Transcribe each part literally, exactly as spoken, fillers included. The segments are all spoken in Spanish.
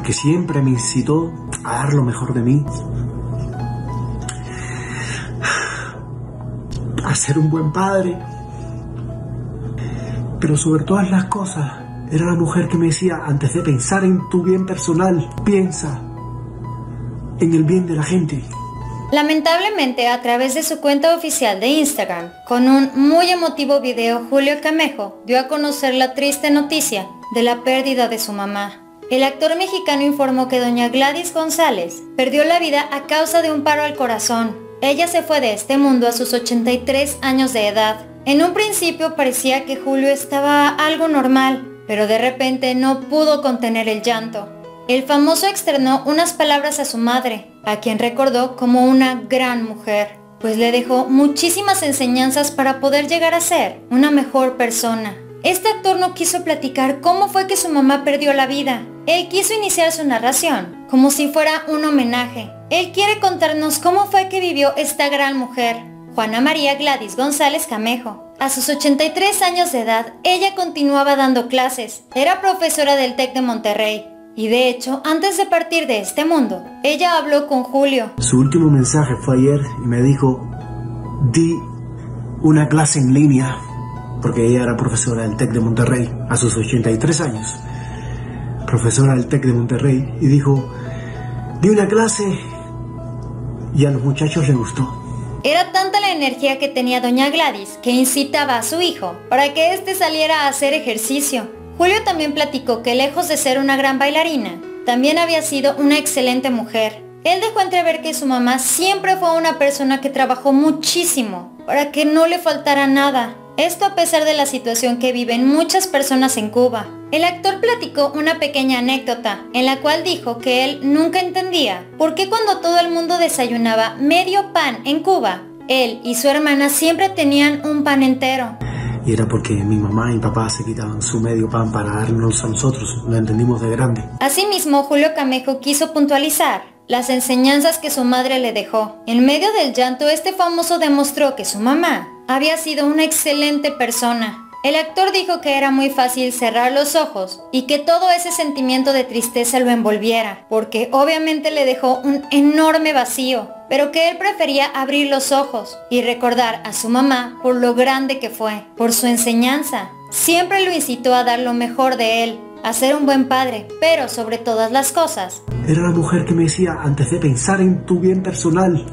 porque siempre me incitó a dar lo mejor de mí, a ser un buen padre, pero sobre todas las cosas, era la mujer que me decía, antes de pensar en tu bien personal, piensa en el bien de la gente. Lamentablemente, a través de su cuenta oficial de Instagram, con un muy emotivo video, Julio Camejo dio a conocer la triste noticia de la pérdida de su mamá. El actor mexicano informó que doña Gladys González perdió la vida a causa de un paro al corazón. Ella se fue de este mundo a sus ochenta y tres años de edad. En un principio parecía que Julio estaba algo normal, pero de repente no pudo contener el llanto. El famoso externó unas palabras a su madre, a quien recordó como una gran mujer, pues le dejó muchísimas enseñanzas para poder llegar a ser una mejor persona. Este actor no quiso platicar cómo fue que su mamá perdió la vida. Él quiso iniciar su narración como si fuera un homenaje. Él quiere contarnos cómo fue que vivió esta gran mujer, Juana María Gladys González Camejo. A sus ochenta y tres años de edad, ella continuaba dando clases. Era profesora del TEC de Monterrey. Y de hecho, antes de partir de este mundo, ella habló con Julio. Su último mensaje fue ayer y me dijo, di una clase en línea, porque ella era profesora del TEC de Monterrey a sus ochenta y tres años. Profesora del TEC de Monterrey, y dijo, di una clase, y a los muchachos les gustó. Era tanta la energía que tenía doña Gladys que incitaba a su hijo para que éste saliera a hacer ejercicio. Julio también platicó que lejos de ser una gran bailarina, también había sido una excelente mujer. Él dejó entrever que su mamá siempre fue una persona que trabajó muchísimo para que no le faltara nada. Esto a pesar de la situación que viven muchas personas en Cuba. El actor platicó una pequeña anécdota en la cual dijo que él nunca entendía por qué cuando todo el mundo desayunaba medio pan en Cuba, él y su hermana siempre tenían un pan entero. Y era porque mi mamá y mi papá se quitaban su medio pan para darnos a nosotros, lo entendimos de grande. Asimismo, Julio Camejo quiso puntualizar las enseñanzas que su madre le dejó. En medio del llanto, este famoso demostró que su mamá había sido una excelente persona. El actor dijo que era muy fácil cerrar los ojos y que todo ese sentimiento de tristeza lo envolviera, porque obviamente le dejó un enorme vacío, pero que él prefería abrir los ojos y recordar a su mamá por lo grande que fue, por su enseñanza. Siempre lo incitó a dar lo mejor de él, a ser un buen padre, pero sobre todas las cosas. Era la mujer que me decía, antes de pensar en tu bien personal,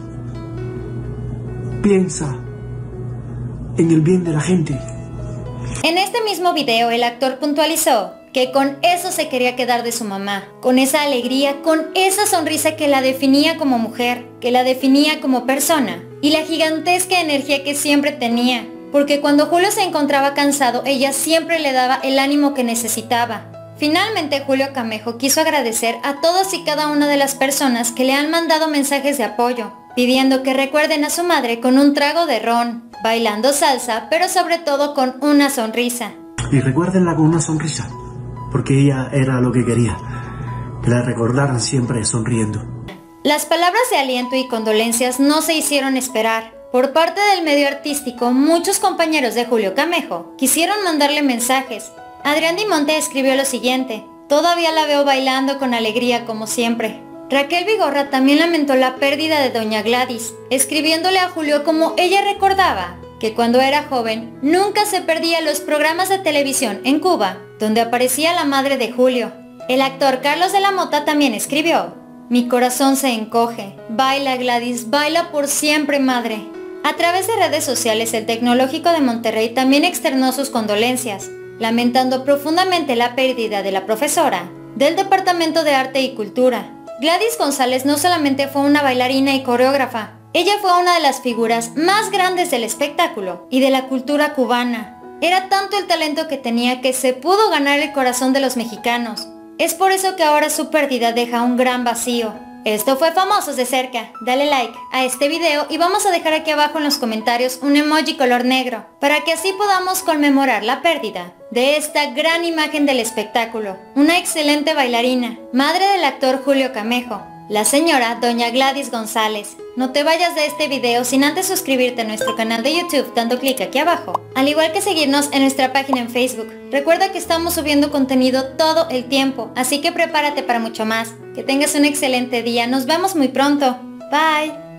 piensa en el bien de la gente. En este mismo video el actor puntualizó que con eso se quería quedar de su mamá, con esa alegría, con esa sonrisa que la definía como mujer, que la definía como persona, y la gigantesca energía que siempre tenía, porque cuando Julio se encontraba cansado, ella siempre le daba el ánimo que necesitaba. Finalmente, Julio Camejo quiso agradecer a todas y cada una de las personas que le han mandado mensajes de apoyo, pidiendo que recuerden a su madre con un trago de ron, bailando salsa, pero sobre todo con una sonrisa. Y recuérdenla con una sonrisa, porque ella era lo que quería, que la recordaran siempre sonriendo. Las palabras de aliento y condolencias no se hicieron esperar. Por parte del medio artístico, muchos compañeros de Julio Camejo quisieron mandarle mensajes. Adrián Dimonte escribió lo siguiente: todavía la veo bailando con alegría como siempre. Raquel Vigorra también lamentó la pérdida de doña Gladys, escribiéndole a Julio como ella recordaba que cuando era joven nunca se perdía los programas de televisión en Cuba, donde aparecía la madre de Julio. El actor Carlos de la Mota también escribió: mi corazón se encoge, baila Gladys, baila por siempre madre. A través de redes sociales, el Tecnológico de Monterrey también externó sus condolencias, lamentando profundamente la pérdida de la profesora del Departamento de Arte y Cultura. Gladys González no solamente fue una bailarina y coreógrafa, ella fue una de las figuras más grandes del espectáculo y de la cultura cubana. Era tanto el talento que tenía que se pudo ganar el corazón de los mexicanos. Es por eso que ahora su pérdida deja un gran vacío. Esto fue Famosos de Cerca. Dale like a este video y vamos a dejar aquí abajo en los comentarios un emoji color negro, para que así podamos conmemorar la pérdida de esta gran imagen del espectáculo, una excelente bailarina, madre del actor Julio Camejo. La señora Doña Gladys González. No te vayas de este video sin antes suscribirte a nuestro canal de YouTube dando clic aquí abajo, al igual que seguirnos en nuestra página en Facebook. Recuerda que estamos subiendo contenido todo el tiempo, así que prepárate para mucho más. Que tengas un excelente día, nos vemos muy pronto. Bye.